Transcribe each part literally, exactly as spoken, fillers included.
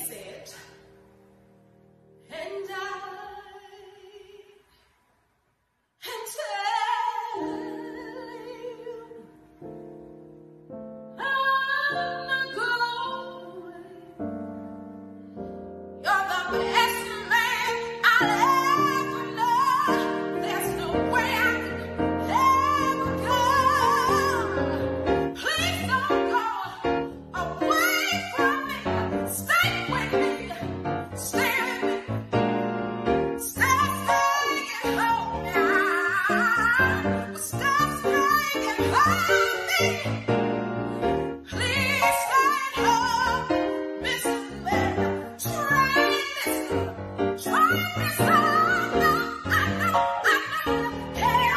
visit, and I and tell you I'm not going. You're the best man I'll ever know. There's no way I could ever come. Please don't go away from me. Stay with me. Stay with me. Stay, stay at home now. Stop staying at home me. Please stay at home, Mister Man. Try this, try this. I know, I know, I know. Hey,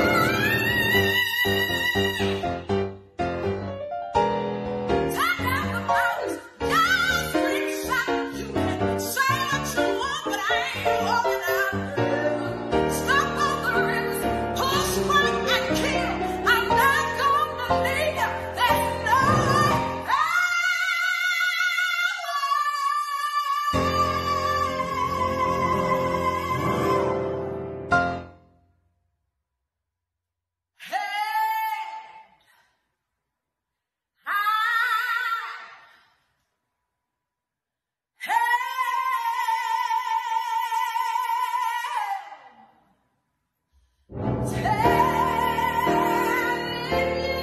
take out the bones, y'all scream shout. You can say what you want, but I ain't holding out. Stop on the rivers, push, squirt, and kill. I'm not gonna leave you. There's no Tell